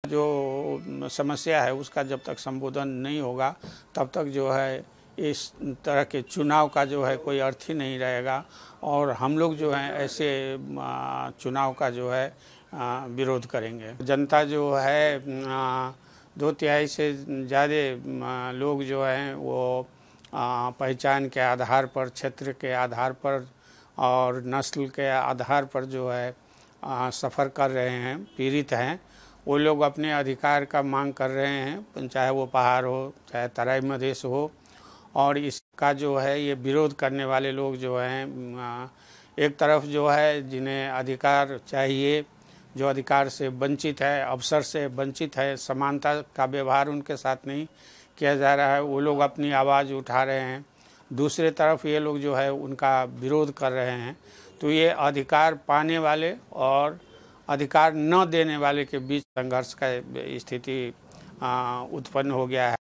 जो समस्या है उसका जब तक संबोधन नहीं होगा तब तक जो है इस तरह के चुनाव का जो है कोई अर्थ ही नहीं रहेगा और हम लोग जो है ऐसे चुनाव का जो है विरोध करेंगे। जनता जो है 2/3 से ज़्यादा लोग जो हैं वो पहचान के आधार पर, क्षेत्र के आधार पर और नस्ल के आधार पर जो है सफ़र कर रहे हैं, पीड़ित हैं। वो लोग अपने अधिकार का मांग कर रहे हैं, चाहे वो पहाड़ हो, चाहे तराई मधेश हो। और इसका जो है ये विरोध करने वाले लोग जो हैं एक तरफ जो है जिन्हें अधिकार चाहिए, जो अधिकार से वंचित है, अवसर से वंचित है, समानता का व्यवहार उनके साथ नहीं किया जा रहा है, वो लोग अपनी आवाज़ उठा रहे हैं। दूसरे तरफ ये लोग जो है उनका विरोध कर रहे हैं। तो ये अधिकार पाने वाले और अधिकार न देने वाले के बीच संघर्ष का स्थिति उत्पन्न हो गया है।